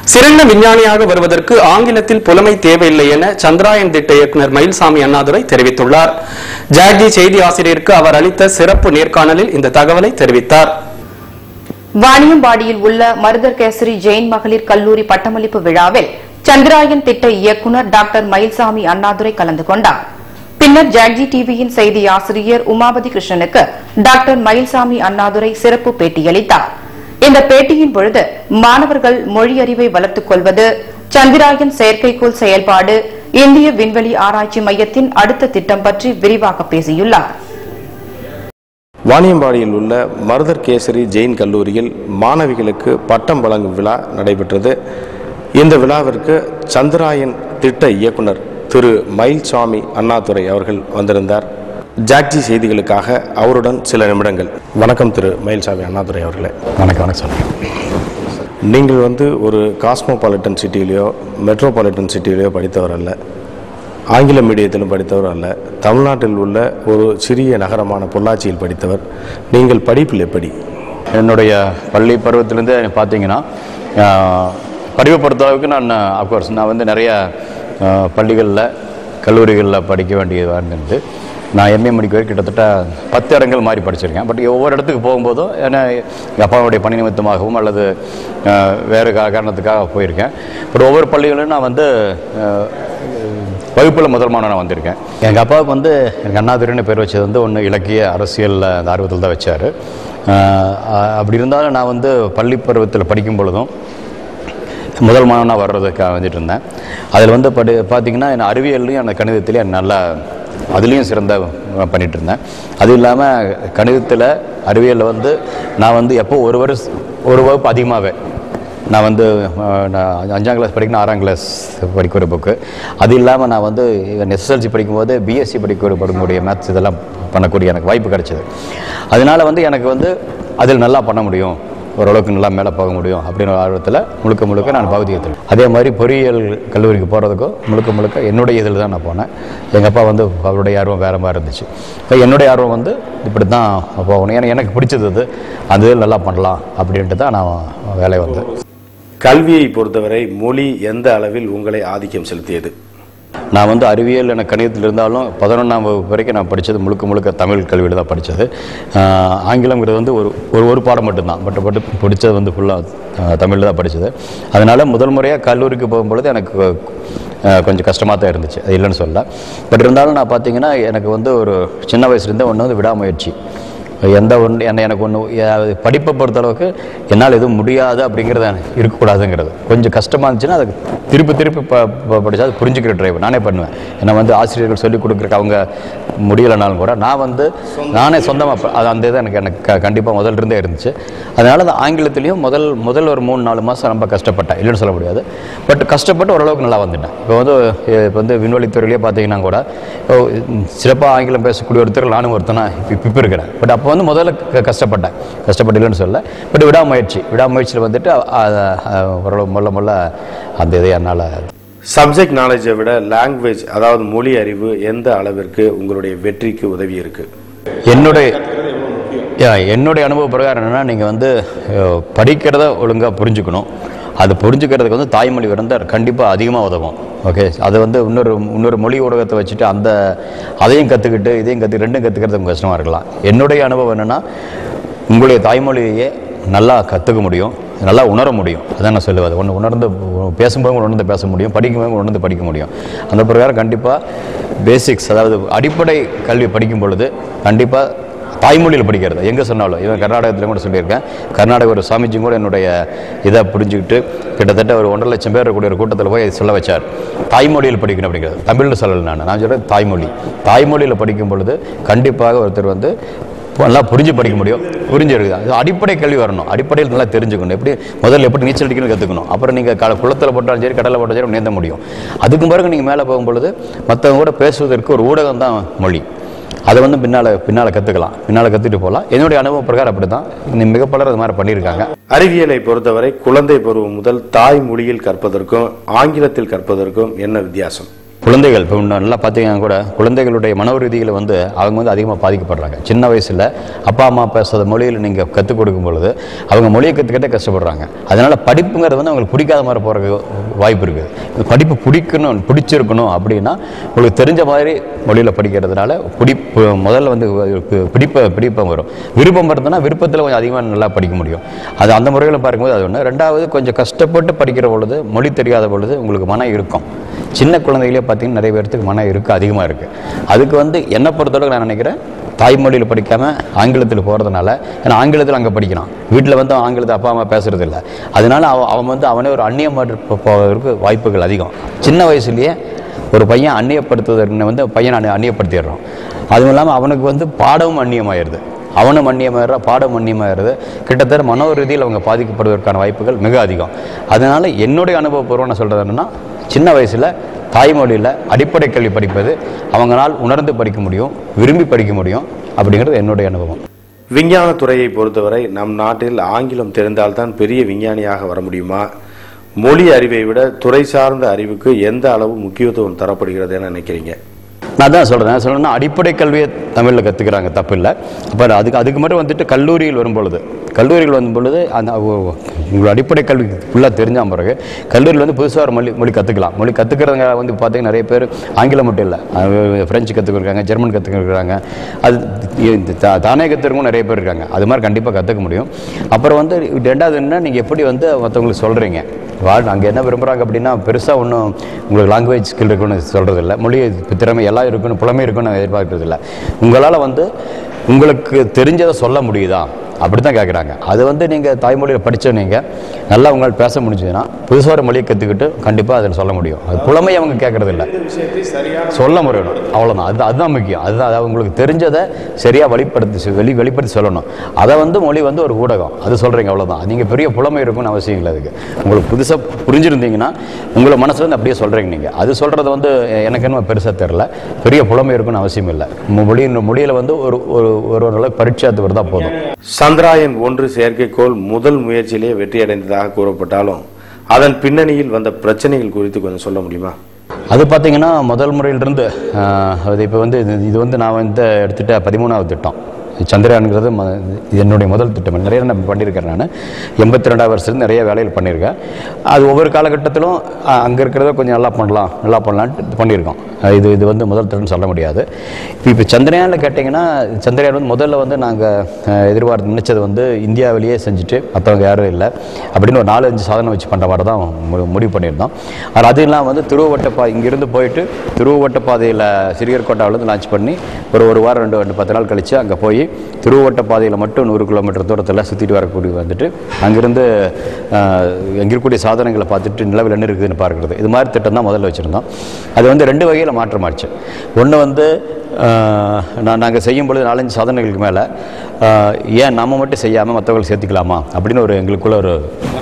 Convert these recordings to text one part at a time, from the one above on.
சிறந்த விஞ்ஞானியாக வருவதற்கு ஆங்கிலத்தில் புலமை தேவையில்லை என சந்திராயன் திட்ட இயக்குநர் mayilsamy அண்ணாதுரை தெரிவித்துள்ளார். ஜாக்ஜி செய்தி ஆசிரியருக்கு அவர் அளித்த சிறப்பு நேர்காணலில் இந்த தகவலை தெரிவித்தார். வாணியம்பாடியில் உள்ள மருதர் கேசரி ஜெயின் மகளிர் கல்லூரி பட்டமளிப்பு விழாவில் சந்திராயன் திட்ட இயக்குநர் டாக்டர் mayilsamy அண்ணாதுரை கலந்து கொண்டார். பின்னர் ஜாக்ஜி டிவியின் செய்தி ஆசிரியர் umapathykrishnaனுக்கு டாக்டர் mayilsamy அண்ணாதுரை சிறப்பு பேட்டியளித்தார். இந்த பேட்டியின் பொழுது மாணவர்கள் மொழி அறிவை வளர்த்துக் கொள்வது, சந்திராயன் செயற்கைக்கோள் செயல்பாடு, இந்திய விண்வெளி ஆராய்ச்சி மையத்தின் அடுத்த திட்டம் பற்றி விரிவாக பேசியுள்ளார். வாணியம்பாடியில் உள்ள மருதர் கேசரி ஜெயின் கல்லூரியில் மாணவிகளுக்கு பட்டம் வழங்கும் விழா நடைபெற்றது. இந்த விழாவிற்கு சந்திராயன் திட்ட இயக்குனர் திரு mayilsamy அண்ணாதுரை அவர்கள் வந்திருந்தார். ஜாக்ஜி செய்திகளுக்காக அவருடன் சில நிமிடங்கள். வணக்கம் திரு mayilsamy அண்ணாதுரை அவர்களே. வணக்கம் சார். நீங்கள் ஒரு காஸ்மோபாலிட்டன் சிட்டியிலையோ மெட்ரோபாலிட்டன் சிட்டியிலையோ படித்தவர் அல்ல, ஆங்கில மீடியத்திலும் படித்தவர் அல்ல, தமிழ்நாட்டில் உள்ள ஒரு சிறிய நகரமான பொள்ளாச்சியில் படித்தவர். நீங்கள் படிப்பில் எப்படி? என்னுடைய பள்ளி பருவத்திலேருந்து பார்த்தீங்கன்னா படிப்பை பொறுத்தளவுக்கு நான் நிறைய பள்ளிகளில் கல்லூரிகளில் படிக்க வேண்டியதாக இருந்துட்டு நான் எம்ஏ முடிக்க கிட்டத்தட்ட 10 இடங்கள் மாறி படிச்சிருக்கேன். பட் ஒவ்வொரு இடத்துக்கு போகும்போதும் ஏன்னா எங்கள் அப்பாவுடைய பணி நிமித்தமாகவும் அல்லது வேறு காரணத்துக்காக போயிருக்கேன். பட் ஒவ்வொரு பள்ளிகளிலும் நான் வகுப்பில் முதல் மாணவனாக வந்திருக்கேன். எங்கள் அப்பாவுக்கு எனக்கு அண்ணாதுரைன்னு பேர் வச்சது ஒன்று இலக்கிய அரசியல் அந்த ஆர்வத்தில் தான் வச்சார். அப்படி இருந்தாலும் நான் பள்ளி பருவத்தில் படிக்கும் பொழுதும் முதல் மாணவனாக வர்றதுக்காக வந்துட்டு இருந்தேன். அதில் பார்த்திங்கன்னா என் அறிவியல்லையும் அந்த கணிதத்துலேயும் நல்லா அதுலேயும் சிறந்த பண்ணிகிட்டு இருந்தேன். அதுவும் இல்லாமல் கணிதத்தில் அறிவியலில் நான் எப்போ ஒரு வகுப்பு அதிகமாகவே நான் 5ஆம் கிளாஸ் படிக்கணும், 6ஆம் கிளாஸ் படிக்கிற புக்கு. அது இல்லாமல் நான் எஸ்எஸ்எல்சி படிக்கும்போது பிஎஸ்சி படிக்கக்கூடிய மேத்ஸ் இதெல்லாம் பண்ணக்கூடிய எனக்கு வாய்ப்பு கிடைச்சிது. அதனால் எனக்கு அதில் நல்லா பண்ண முடியும், ஓரளவுக்கு நல்லா மேலே போக முடியும் அப்படின்னு ஒரு ஆர்வத்தில் முழுக்க நான் பகுதியத்தில். அதே மாதிரி பொறியியல் கல்லூரிக்கு போகிறதுக்கும் முழுக்க என்னுடைய இதில் தான் நான் போனேன். எங்கள் அப்பா அவருடைய ஆர்வம் வேறு மாதிரி இருந்துச்சு. இப்போ என்னுடைய ஆர்வம் இப்படி தான் போகணும், ஏன்னா எனக்கு பிடிச்சது அந்த இதில் நல்லா பண்ணலாம் அப்படின்ட்டு தான் நான் வேலை வந்தேன். கல்வியை பொறுத்தவரை மொழி எந்த அளவில் உங்களை ஆதிக்கம் செலுத்தியது? நான் அறிவியல் எனக்கு கணிதத்தில் இருந்தாலும் 11ஆம் வகுப்பு வரைக்கும் நான் படித்தது முழுக்க தமிழ் கல்வியில் தான் படித்தது. ஆங்கிலங்கிறது ஒரு பாடம் மட்டும்தான். பட் பிடிச்சது ஃபுல்லாக தமிழில் தான் படித்தது. அதனால் முதல் முறையாக கல்லூரிக்கு போகும்பொழுது எனக்கு கொஞ்சம் கஷ்டமாக தான் இருந்துச்சு, அது இல்லைன்னு சொல்ல. பட் இருந்தாலும் நான் பார்த்தீங்கன்னா எனக்கு ஒரு சின்ன வயசுலேருந்தே ஒன்று விடாமுயற்சி. எனக்கு படிப்பை பொறுத்தளவுக்கு என்னால் எதுவும் முடியாது அப்படிங்கிறது இருக்கக்கூடாதுங்கிறது. கொஞ்சம் கஷ்டமாக இருந்துச்சுன்னா அதை திருப்பி படித்தா அது புரிஞ்சுக்கிற ட்ரைவ் நானே பண்ணுவேன். ஏன்னா ஆசிரியர்கள் சொல்லிக் கொடுக்குறக்கு அவங்க முடியலைனாலும் கூட நான் நானே சொந்தமாக அந்த இதை எனக்கு கண்டிப்பாக முதல்ல இருந்துச்சு. அதனால் அந்த ஆங்கிலத்துலேயும் முதல் ஒரு 3-4 மாதம் ரொம்ப கஷ்டப்பட்டேன், இல்லைன்னு சொல்ல முடியாது. பட் கஷ்டப்பட்டு ஓரளவுக்கு நல்லா வந்துட்டேன். இப்போ விண்வெளித்துறையிலே பார்த்தீங்கன்னா கூட சிறப்பாக ஆங்கிலம் பேசக்கூடிய ஒருத்தர் நானும் ஒருத்தனா இப்போ இருக்கிறேன். பட் அப்போ முதல்ல கஷ்டப்பட்டு இல்லைன்னு சொல்ல. பட் விடாமுயற்சியில் ஓரளவு மொல்ல அந்த இதை என்னால். சப்ஜெக்ட் நாலேஜை விட லாங்குவேஜ், அதாவது மொழி அறிவு எந்த அளவிற்கு உங்களுடைய வெற்றிக்கு உதவி இருக்கு? என்னுடைய அனுபவ பிரகாரம் என்னென்னா, நீங்கள் படிக்கிறத ஒழுங்காக புரிஞ்சுக்கணும். அது புரிஞ்சுக்கிறதுக்கு தாய்மொழி இருந்தால் கண்டிப்பாக அதிகமாக உதவும். ஓகே, அது இன்னொரு மொழி ஊடகத்தை வச்சுட்டு அதையும் கற்றுக்கிட்டு இதையும் ரெண்டும் கற்றுக்கிறது கொஞ்சம் கஷ்டமாக இருக்கலாம். என்னுடைய அனுபவம் என்னென்னா, உங்களுடைய தாய்மொழியே நல்லா கற்றுக்க முடியும், நல்லா உணர முடியும். அதான் நான் சொல்லுவது. உணர்ந்து பேசும்போது உணர்ந்து பேச முடியும், படிக்கும்போது உணர்ந்து படிக்க முடியும். அந்த பிரகாரம் கண்டிப்பாக பேசிக்ஸ், அதாவது அடிப்படை கல்வி படிக்கும் பொழுது கண்டிப்பாக தாய்மொழியில் படிக்கிறது எங்கே சொன்னாலும். இவன் கர்நாடகத்தில் கூட சொல்லியிருக்கேன். கர்நாடக ஒரு சாமிஜியும் கூட என்னுடைய இதை புரிஞ்சுக்கிட்டு கிட்டத்தட்ட ஒரு 1.5 லட்சம் பேர் இருக்கக்கூடிய ஒரு கூட்டத்தில் போய் சொல்ல வச்சார், தாய்மொழியில் படிக்கணும் அப்படிங்கிறது. தமிழில் சொல்லலை, நான் சொல்கிறேன் தாய்மொழியில் படிக்கும் பொழுது கண்டிப்பாக ஒருத்தர் நல்லா புரிஞ்சு படிக்க முடியும். புரிஞ்சிருக்கு, அது அடிப்படை கல்வி வரணும். அடிப்படையில் நல்லா தெரிஞ்சுக்கணும். முதல்ல எப்படி நீச்சல் அடிக்கணும்னு கற்றுக்கணும். அப்புறம் நீங்கள் குளத்தில் போட்டாலும் சரி, கடலில் போட்டாலும் சரி நீந்த முடியும். அதுக்கு பிறகு நீங்கள் மேலே போகும்பொழுது மற்றவங்க கூட பேசுவதற்கு ஒரு ஊடகம் தான் மொழி. அதை பின்னால் கற்றுக்கிட்டு போகலாம். என்னுடைய அனுபவ பிரகாரம் அப்படி தான் மிக பலர் அது மாதிரி பண்ணியிருக்காங்க. அறிவியலை பொறுத்தவரை குழந்தை பருவம் முதல் தாய்மொழியில் கற்பதற்கும் ஆங்கிலத்தில் கற்பதற்கும் என்ன வித்தியாசம்? குழந்தைகள் இப்போ நல்லா பார்த்தீங்கன்னா கூட குழந்தைகளுடைய மனோ ரீதியில் வந்து அவங்க வந்து அதிகமாக பாதிக்கப்படுறாங்க. சின்ன வயசில் அப்பா அம்மா பேசுகிற மொழியில் நீங்கள் கற்றுக் கொடுக்கும் பொழுது அவங்க மொழியை கற்றுக்கிட்டே கஷ்டப்படுறாங்க. அதனால் படிப்புங்கிறது வந்து அவங்களுக்கு பிடிக்காத மாதிரி போகிறதுக்கு வாய்ப்பு இருக்குது. இந்த படிப்பு பிடிச்சிருக்கணும் அப்படின்னா உங்களுக்கு தெரிஞ்ச மாதிரி மொழியில் படிக்கிறதுனால முதல்ல வந்து பிடிப்பம் வரும். விருப்பம் வருதுன்னா விருப்பத்தில் கொஞ்சம் அதிகமாக நல்லா படிக்க முடியும். அது அந்த முறையில் பார்க்கும்போது அது ஒன்று. ரெண்டாவது, கொஞ்சம் கஷ்டப்பட்டு படிக்கிற பொழுது, மொழி தெரியாத பொழுது உங்களுக்கு மனம் இருக்கும். சின்ன குழந்தைகளே பார்த்தீங்கன்னா நிறைய பேர்த்துக்கு மனம் அதிகமாக இருக்குது. அதுக்கு வந்து என்னை பொறுத்தளவுக்கு நான் நினைக்கிறேன், தாய்மொழியில் படிக்காமல் ஆங்கிலத்தில் போகிறதுனால, ஏன்னா ஆங்கிலத்தில் அங்கே படிக்கிறான், வீட்டில் வந்து ஆங்கிலத்தை அப்பா அம்மா பேசுகிறது இல்லை. அதனால அவன் வந்து அவனே ஒரு அந்நியமாக போவதற்கு வாய்ப்புகள் அதிகம். சின்ன வயசுலேயே ஒரு பையன் அந்நியப்படுத்துவதற்கு வந்து பையனை அந்நியப்படுத்திடுறான். அதுவும் இல்லாமல் அவனுக்கு வந்து பாடமும் அந்நியமாகிடுது, அவனும் அந்நியமாகிற பாடம் அந்நியமாகிறது. கிட்டத்தட்ட மனோ ரீதியில் அவங்க பாதிக்கப்படுவதற்கான வாய்ப்புகள் மிக அதிகம். அதனால் என்னுடைய அனுபவப்பூர்வம் நான் சொல்கிறது என்னென்னா, சின்ன வயசில் தாய்மொழியில் அடிப்படை கல்வி படிப்பது அவங்களால் உணர்ந்து படிக்க முடியும், விரும்பி படிக்க முடியும் அப்படிங்கிறது என்னுடைய அனுபவம். விஞ்ஞான துறையை பொறுத்தவரை நம் நாட்டில் ஆங்கிலம் தெரிந்தால்தான் பெரிய விஞ்ஞானியாக வர முடியுமா? மொழி அறிவை விட துறை சார்ந்த அறிவுக்கு எந்த அளவு முக்கியத்துவம் தரப்படுகிறது என நினைக்கிறீங்க? நான் தான் சொல்கிறேன்னா அடிப்படை கல்வியை தமிழில் கற்றுக்கிறாங்க, தப்பு இல்லை. அப்போ அதுக்கு மட்டும் வந்துட்டு கல்லூரியில் வரும்பொழுது அந்த உங்களோட அடிப்படை கல்வி ஃபுல்லாக தெரிஞ்சால் பிறகு கல்லூரியில் வந்து புதுசாக ஒரு மொழி கற்றுக்கலாம். மொழி கற்றுக்கிறவங்க வந்து பார்த்தீங்கன்னா நிறைய பேர் ஆங்கிலம் மட்டும் இல்லை, ஃப்ரெஞ்சு கற்றுக்கிறாங்க, ஜெர்மன் கற்றுக்கிறாங்க. அது தானே கற்றுக்கிறவங்க நிறைய பேர் இருக்காங்க. அது மாதிரி கண்டிப்பாக கற்றுக்க முடியும். அப்புறம் வந்து ரெண்டாவது என்ன, நீங்கள் எப்படி வந்து மற்றவங்களுக்கு சொல்கிறீங்க, அங்கே என்ன விரும்புகிறாங்க அப்படின்னா, பெருசாக ஒன்றும் உங்களுக்கு லாங்குவேஜ் ஸ்கில் இருக்குன்னு சொல்கிறது இல்லை, மொழி திறமை எல்லாம் இருக்குன்னு புலமை இருக்குன்னு நான் எதிர்பார்க்கறது இல்லை. உங்களால் வந்து உங்களுக்கு தெரிஞ்சதை சொல்ல முடியுதா அப்படி தான் கேட்குறாங்க. அது வந்து நீங்கள் தாய்மொழியில் படித்த நீங்கள் நல்லா உங்களால் பேச முடிஞ்சதுன்னா புதுசாக ஒரு மொழியை கற்றுக்கிட்டு கண்டிப்பாக அதில் சொல்ல முடியும். அது புலமை அவங்க கேட்குறது இல்லை, சொல்ல முடியணும், அவ்வளோதான். அதுதான் முக்கியம். அதுதான் உங்களுக்கு தெரிஞ்சதை சரியாக வெளிப்படுத்தி சொல்லணும். அதை வந்து மொழி வந்து ஒரு ஊடகம், அது சொல்கிறீங்க, அவ்வளோதான். நீங்கள் பெரிய புலமை இருக்குன்னு அவசியம் இல்லை. அதுக்கு உங்களுக்கு புதுசாக புரிஞ்சுருந்தீங்கன்னா உங்களை மனசுலேருந்து அப்படியே சொல்கிறீங்க. நீங்கள் அது சொல்கிறது வந்து எனக்கு என்ன பெருசாக தெரில, பெரிய புலமை இருக்குன்னு அவசியம் இல்லை. மொழியில் வந்து ஒரு பரீட்சாத்து வருதா போதும். சந்திராயன் 1 செயற்கைக்கோள் முதல் முயற்சியிலே வெற்றியடைந்ததாக கூறப்பட்டாலும் அதன் பின்னணியில் வந்த பிரச்சனைகள் குறித்து கொஞ்சம் சொல்ல முடியுமா? அது பார்த்தீங்கன்னா முதல் முறையிலிருந்து அது இப்போ வந்து இது வந்து நான் வந்து எடுத்துகிட்ட 13வது திட்டம். சந்திரயான்கிறது என்னுடைய முதல் திட்டம். நிறைய நான் பண்ணியிருக்கேன். நான் 82ஆம் வருஷத்துலேருந்து நிறைய வேலைகள் பண்ணியிருக்கேன். அது ஒவ்வொரு காலகட்டத்திலும் அங்கே இருக்கிறத கொஞ்சம் நல்லா பண்ணலான்ட்டு பண்ணியிருக்கோம். இது வந்து முதல் திட்டம்னு சொல்ல முடியாது. இப்போ சந்திரயானில் கேட்டிங்கன்னா, சந்திரயான் வந்து முதல்ல வந்து நாங்கள் எதிர்பார்த்து நினச்சது வந்து இந்தியாவிலேயே செஞ்சுட்டு மற்றவங்க யாரும் இல்லை அப்படின்னு ஒரு 4-5 சாதனை வச்சு பண்ணுற மாதிரி தான் முடிவு பண்ணியிருந்தோம். ஆனால் அது இல்லாமல் வந்து இங்கேருந்து போயிட்டு திருவவட்டப்பாதையில் சிறியர்கோட்டாவிலேருந்து லான்ச் பண்ணி ஒரு வாரம் 10 நாள் கழித்து அங்கே போய் திருவவட்ட பாதையில் மட்டும் 100 கிலோமீட்டர் தூரத்தில் சுற்றிட்டு வரக்கூடிய வந்துட்டு அங்கிருந்து எங்கே இருக்கக்கூடிய சாதனைகளை பார்த்துட்டு நிலவில் என்ன இருக்குதுன்னு பார்க்குறது. இது மாதிரி திட்டம் தான் முதல்ல வச்சுருந்தோம். அது வந்து 2 வகையில் மாற்றமாச்சு. ஒன்று வந்து நாங்கள் செய்யும் பொழுது 4-5 சாதனைகளுக்கு மேலே ஏன் நம்ம மட்டும் செய்யாமல் மற்றவர்கள் சேர்த்துக்கலாமா அப்படின்னு எங்களுக்குள்ள ஒரு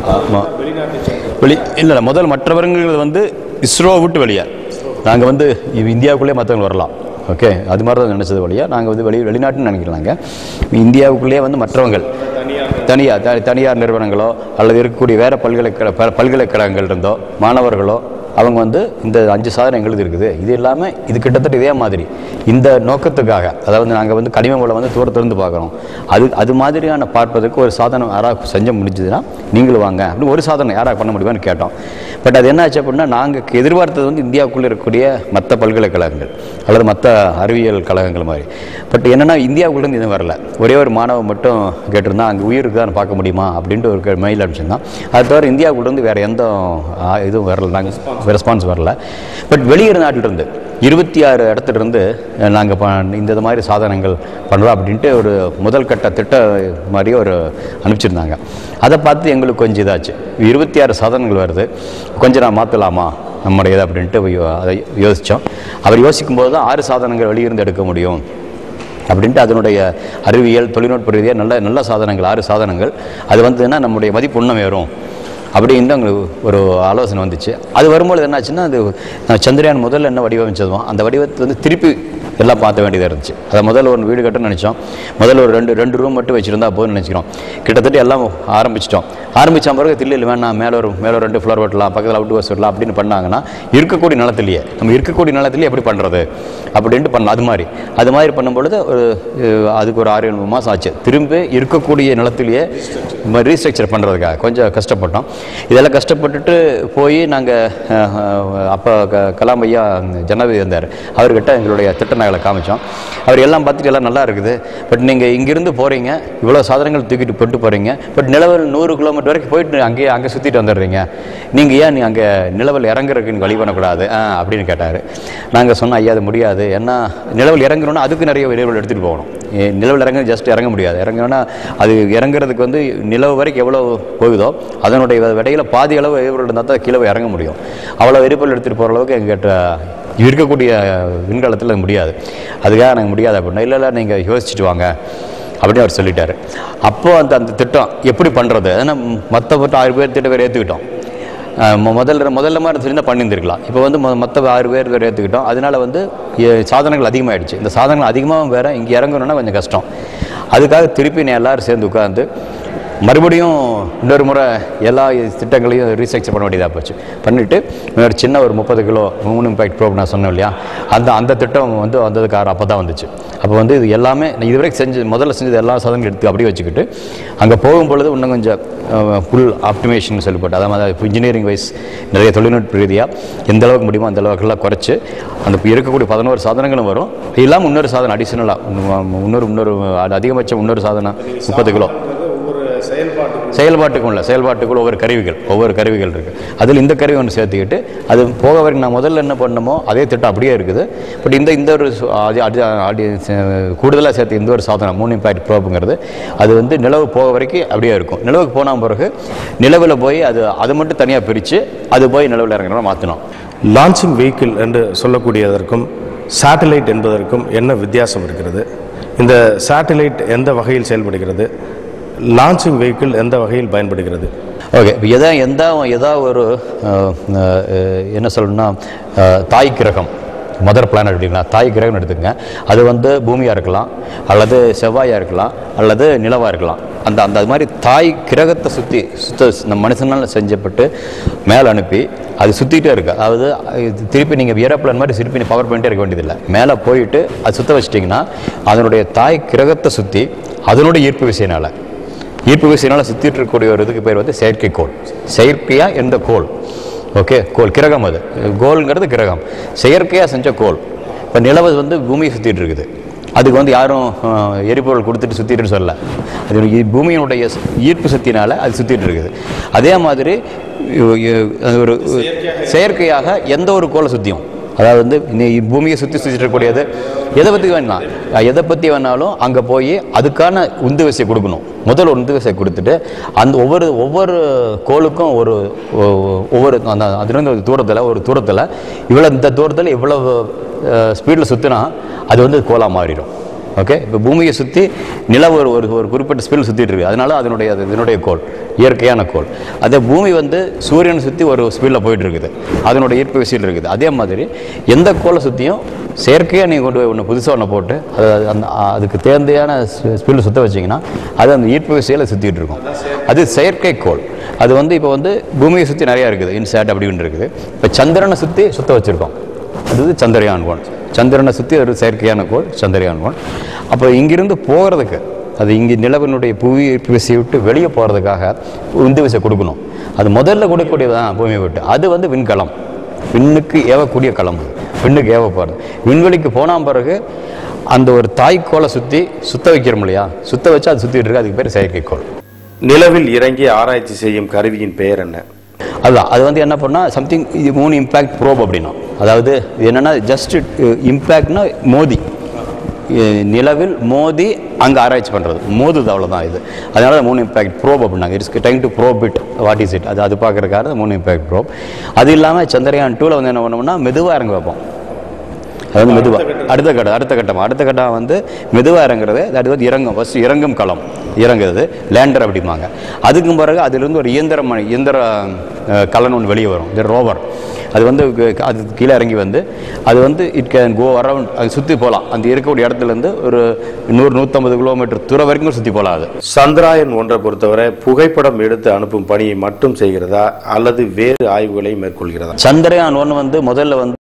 இல்லை முதல் மற்றவர்கள் வந்து இஸ்ரோ விட்டு வெளியே நாங்கள் வந்து இந்தியாவுக்குள்ளே மற்றவங்க வரலாம். ஓகே, அது மாதிரி தான் நினச்சது வழியாக நாங்கள் வந்து வெளிநாட்டுன்னு நினைக்கிறாங்க. இந்தியாவுக்குள்ளேயே வந்து மற்றவங்கள் தனியார் நிறுவனங்களோ அல்லது இருக்கக்கூடிய வேறு பல்கலைக்கழகங்கள் இருந்தோ மாணவர்களோ அவங்க வந்து இந்த 5 சாதனை எங்களுக்கு இருக்குது. இது இல்லாமல் இது கிட்டத்தட்ட இதே மாதிரி இந்த நோக்கத்துக்காக, அதாவது நாங்கள் வந்து கனிம மூலம் வந்து தூரத்திலிருந்து பார்க்குறோம், அது மாதிரியான பார்ப்பதற்கு ஒரு சாதனை யாராக செஞ்ச முடிஞ்சதுன்னா நீங்களும் வாங்க அப்படின்னு ஒரு சாதனை யாராக பண்ண முடியுமான்னு கேட்டோம். பட் அது என்ன ஆச்சு அப்படின்னா, நாங்கள் எதிர்பார்த்தது வந்து இந்தியாவுக்குள்ளே இருக்கக்கூடிய மற்ற பல்கலைக்கழகங்கள் அல்லது மற்ற அறிவியல் கழகங்கள் மாதிரி. பட் என்னென்னா இந்தியாவுக்குள்ளேருந்து இதுவும் வரல. ஒரே ஒரு மாணவன் மட்டும் கேட்டிருந்தா அங்கே உயிருக்கு தான் பார்க்க முடியுமா அப்படின்ட்டு ஒரு மெயில் அனுப்பிச்சிருந்தான். அது தவிர இந்தியாவுக்குள்ளேருந்து வேறு எந்த இதுவும் வரல, நாங்கள் ரெஸ்பான்ஸ் வரல. பட் வெளியிற நாட்டிலிருந்து 26 இடத்துலேருந்து நாங்கள் இந்த மாதிரி சாதனங்கள் பண்ணுறோம் அப்படின்ட்டு ஒரு முதல் கட்ட திட்ட மாதிரி ஒரு அனுப்பிச்சிருந்தாங்க. அதை பார்த்து எங்களுக்கு கொஞ்சம் இதாச்சு, 26 சாதனங்கள் வருது, கொஞ்சம் நான் மாற்றலாமா நம்முடையது அப்படின்ட்டு அதை யோசித்தோம். அவர் யோசிக்கும்போது தான் 6 சாதனங்கள் வெளியிருந்து எடுக்க முடியும் அப்படின்ட்டு அதனுடைய அறிவியல் தொழில்நுட்ப ரீதியாக நல்ல சாதனங்கள் 6 சாதனங்கள் அது வந்ததுன்னா நம்முடைய மதிப்பு இன்னும் ஏறும் அப்படின்னு எங்களுக்கு ஒரு ஆலோசனை வந்துச்சு. அது வரும்போது என்னாச்சுன்னா, அது சந்திரயான் முதல்ல என்ன வடிவமைச்சதும் அந்த வடிவத்தை வந்து திருப்பி எல்லாம் பார்த்த வேண்டியதாக இருந்துச்சு. அதை முதல்ல ஒரு வீடு கட்டணும்னு நினச்சோம். முதல்ல ஒரு ரெண்டு ரூம் மட்டும் வச்சுருந்தா போதும்னு நினச்சிக்கிறோம். கிட்டத்தட்ட எல்லாம் ஆரம்பிச்சிட்டோம். ஆரம்பித்த பிறகு தில்லையில் வேணாம், மேலே ஒரு 2 ஃப்ளோர் வெட்டலாம், பக்கத்தில் அவுட் ஹவுஸ் வெட்டலாம் அப்படின்னு பண்ணாங்கன்னா இருக்கக்கூடிய நிலத்திலேயே நம்ம இருக்கக்கூடிய நிலத்திலேயே எப்படி பண்ணுறது அப்படின்ட்டு பண்ணலாம். அது மாதிரி பண்ணும்பொழுது அதுக்கு ஒரு 6-7 மாதம் ஆச்சு. திரும்பி இருக்கக்கூடிய நிலத்திலேயே ரீஸ்ட்ரக்சர் பண்ணுறதுக்காக கொஞ்சம் கஷ்டப்பட்டோம். இதெல்லாம் கஷ்டப்பட்டுட்டு போய் நாங்கள் அப்போ கலாம் ஐயா ஜனாதிபதி இருந்தார், அவர்கிட்ட எங்களுடைய திட்ட நகலை காமிச்சோம். அவர் எல்லாம் பார்த்துட்டு எல்லாம் நல்லா இருக்குது, பட் நீங்கள் இங்கேருந்து போகிறீங்க, இவ்வளோ சாதனங்கள் தூக்கிட்டு போட்டு போகிறீங்க, பட் நிலவல் 100 கிலோமீட்டர் வரைக்கும் போயிட்டு அங்கே சுற்றிட்டு வந்துடுறீங்க, நீங்கள் ஏன் அங்கே நிலவல் இறங்குறதுக்கு வழி பண்ணக்கூடாது அப்படின்னு கேட்டார். நாங்கள் சொன்னோம், ஐயா அது முடியாது, ஏன்னா நிலவல் இறங்குறோன்னா அதுக்கு நிறைய எரிபொருள் எடுத்துகிட்டு போகணும். நிலவில் இறங்க ஜஸ்ட் இறங்க முடியாது. இறங்கினா அது இறங்குறதுக்கு நிலவு வரைக்கும் எவ்வளோ போகுதோ அதனுடைய விடையில் பாதி அளவு எரிபொருள் இருந்தால் தான் கீழே இறங்க முடியும். அவ்வளோ எரிபொருள் எடுத்துகிட்டு போகிற அளவுக்கு எங்கிட்ட இருக்கக்கூடிய விண்கலத்தில் முடியாது. அதுக்காக எனக்கு முடியாது அப்படின்னா, இல்லை நீங்கள் யோசிச்சுட்டு வாங்க அப்படின்னு அவர் சொல்லிட்டார். அப்போது அந்த திட்டம் எப்படி பண்ணுறது, ஏன்னா மற்ற 1000 பேர் திட்டம் பேர் ஏற்றுக்கிட்டோம். முதல்ல மாதிரி சொல்லியிருந்தால் பண்ணியிருந்துருக்கலாம். இப்போ மற்ற 6 பேர் ஏற்றுக்கிட்டோம். அதனால் சாதனங்கள் அதிகமாகிடுச்சு. இந்த சாதனங்கள் அதிகமாக வேறு இங்கே இறங்கணுன்னா கொஞ்சம் கஷ்டம். அதுக்காக திருப்பி எல்லோரும் சேர்ந்து உட்காந்து மறுபடியும் இன்னொரு முறை எல்லா திட்டங்களையும் ரீஸ்ட்ரக்சர் பண்ண வேண்டியதாக போச்சு. பண்ணிவிட்டு ஒரு சின்ன ஒரு 30 கிலோ மூன் இம்பேக்ட் ப்ரோப் நான் சொன்னேன் இல்லையா, அந்த திட்டம் வந்ததுக்கு அப்போ தான் வந்துச்சு. அப்போ இது எல்லாமே இதுவரைக்கும் முதல்ல செஞ்சது எல்லா சாதனங்களும் எடுத்து அப்படியே வச்சுக்கிட்டு அங்கே போகும்பொழுது இன்னும் கொஞ்சம் ஃபுல் ஆப்டிமேஷன் சொல்லப்பட்டு, அதாவது இன்ஜினியரிங் வைஸ் நிறைய தொழில்நுட்ப ரீதியாக எந்த அளவுக்கு முடியுமோ அந்த அளவுக்குலாம் குறைச்சி அந்த இருக்கக்கூடிய 11 சாதனங்களும் வரும். இல்லாமல் இன்னொரு சாதனம் அடிஷனலாக அதிகபட்சம் இன்னொரு சாதனம் 30 கிலோ செயல்பாட்டுக்குள்ள ஒவ்வொரு கருவிகள் இருக்குது. அதில் இந்த கருவி ஒன்று சேர்த்துக்கிட்டு அது போக வரைக்கும் நான் முதல்ல என்ன பண்ணமோ அதே திட்டம் அப்படியே இருக்குது. பட் இந்த ஒரு கூடுதலாக சேர்த்து இந்த ஒரு சாதனம் மூன் இம்பேக்ட் ப்ரோப்புங்கிறது அது நிலவு போக வரைக்கும் அப்படியே இருக்கும். நிலவுக்கு போன பிறகு நிலவில் போய் அது மட்டும் தனியாக பிரித்து அது போய் நிலவில் இறங்கணும் மாற்றணும். லான்ச்சிங் வெஹிக்கிள் என்று சொல்லக்கூடியதற்கும் சேட்டலைட் என்பதற்கும் என்ன வித்தியாசம் இருக்கிறது? இந்த சேட்டலைட் எந்த வகையில் செயல்படுகிறது? லான்ச்சிங் வெஹிக்கிள் எந்த வகையில் பயன்படுகிறது? ஓகே, இப்போ ஏதாவது ஒரு என்ன சொல்லணும்னா தாய் கிரகம், மதர் பிளானட் அப்படிங்களா, தாய் கிரகம் எடுத்துங்க. அது பூமியாக இருக்கலாம், அல்லது செவ்வாயாக இருக்கலாம், அல்லது நிலவாக இருக்கலாம். அந்த மாதிரி தாய் கிரகத்தை நம்ம மனுஷனால் செஞ்சப்பட்டு மேலே அனுப்பி அது சுற்றிகிட்டே இருக்குது. அதாவது திருப்பி நீங்கள் ஏரோப்ளேன் மாதிரி திருப்பி பவர் பண்ணிட்டே இருக்க வேண்டியதில்லை. மேலே போயிட்டு அது சுற்ற வச்சிட்டிங்கன்னா அதனுடைய தாய் கிரகத்தை சுற்றி அதனுடைய ஈர்ப்பு விசையினால் சுற்றிட்டு இருக்கக்கூடிய ஒரு இதுக்கு பேர் செயற்கைக்கோள். செயற்கையாக எந்த கோள், ஓகே, கோள் கிரகம், அது கோள்ங்கிறது கிரகம், செயற்கையாக செஞ்ச கோள். இப்போ நிலவு பூமியை சுற்றிட்டு இருக்குது. அதுக்கு யாரும் எரிபொருள் கொடுத்துட்டு சுற்றிட்டுன்னு சொல்லலை. அது பூமியினுடைய ஈர்ப்பு சக்தினால் அது சுற்றிட்டு இருக்குது. அதே மாதிரி ஒரு செயற்கையாக எந்த ஒரு கோளை சுற்றியும், அதாவது பூமியை சுற்றிட்டு இருக்கக்கூடியது எதை பற்றி வேணாலும் அங்கே போய் அதுக்கான உந்து விசை கொடுக்கணும். முதல் உந்து விசை கொடுத்துட்டு அந்த ஒவ்வொரு கோளுக்கும் ஒவ்வொரு அதுலேருந்து ஒரு தூரத்தில் இந்த தூரத்தில் இவ்வளவு ஸ்பீடில் சுற்றினா அது கோளாக மாறிடும். ஓகே, இப்போ பூமியை சுற்றி நிலவு ஒரு குறிப்பிட்ட ஸ்பீடில் சுற்றிட்டு இருக்குது. அதனால அதனுடைய கோள் இயற்கையான கோள். அதே பூமி சூரியனை சுற்றி ஒரு ஸ்பீடில் போயிட்டு இருக்குது, அதனுடைய ஈர்ப்பு விசையில் இருக்குது. அதே மாதிரி எந்த கோளை சுற்றியும் செயற்கையாக நீங்கள் கொண்டு போய் ஒன்று புதுசாக ஒன்று போட்டு அதுக்கு தேவையான ஸ்பீடில் சுற்ற வச்சிங்கன்னா அது அந்த ஈர்ப்பு விசையில் சுற்றிட்டு இருக்கும். அது செயற்கை கோள். அது இப்போ பூமியை சுற்றி நிறையா இருக்குது, இன்சாட் அப்படின்னு இருக்குது. இப்போ சந்திரனை சுற்றி சுற்ற வச்சுருக்கோம், அது சந்திரயான் 1. சந்திரனை சுற்றி ஒரு செயற்கையான கோள் சந்திரயான் 1. அப்போ இங்கிருந்து போகிறதுக்கு அது இங்கே நிலவினுடைய புவி ஈர்ப்பு விசையை விட்டு வெளியே போகிறதுக்காக உந்து விசை கொடுக்கணும். அது முதல்ல கொடுக்கக்கூடியது தான் பூமியை விட்டு. அது விண்கலம், விண்ணுக்கு ஏவக்கூடிய களம், விண்ணுக்கு ஏவ போகிறது. விண்வெளிக்கு போனால் பிறகு அந்த ஒரு தாய்க்கோளை சுத்த வைக்கிறோம் இல்லையா, சுத்த வச்சு அது சுற்றிட்டு இருக்கு, அதுக்கு பேர் செயற்கைக்கோள். நிலவில் இறங்கி ஆராய்ச்சி செய்யும் கருவியின் பெயர் என்ன? அதுதான் அது என்ன பண்ணால் சம்திங் இது மூன் இம்பேக்ட் ப்ரோப் அப்படின்னா, அதாவது என்னென்னா ஜஸ்ட் இம்பேக்ட்னா மோதி, நிலவில் மோதி அங்கே ஆராய்ச்சி பண்ணுறது, மோதுது, அவ்வளோதான் இது. அதனால மூன் இம்பேக்ட் ப்ரோப் அப்படின்னாங்க. It's time to probe it, what is it, அது பார்க்குறக்காக மூன் இம்பேக்ட் ப்ரோப். அது இல்லாமல் சந்திரயான் 2ல் என்ன பண்ணோம்னா மெதுவாக இறங்க வைப்போம். அது மெதுவாக அடுத்த கட்டம் மெதுவாக இறங்குறது. அது இறங்கும், ஃபஸ்ட்டு இறங்கும் களம் இறங்குறது லேண்டர் அப்படிம்பாங்க. அதுக்கும் பிறகு அதிலிருந்து ஒரு இயந்திர கலன் ஒன்று வெளியே வரும், இது ரோவர். அது வந்து அது கீழே இறங்கி வந்து அது வந்து இட் கேன் கோ அரவுண்ட், அது சுற்றி போகலாம். அந்த இருக்கக்கூடிய இடத்துலேருந்து ஒரு 100-150 கிலோமீட்டர் தூரம் வரைக்கும் சுற்றி போகலாம். அது சந்திராயன் 1 பொறுத்தவரை புகைப்படம் எடுத்து அனுப்பும் பணியை மட்டும் செய்கிறதா அல்லது வேறு ஆய்வுகளை மேற்கொள்கிறதா? சந்திரயான் 1 வந்து முதல்ல வந்து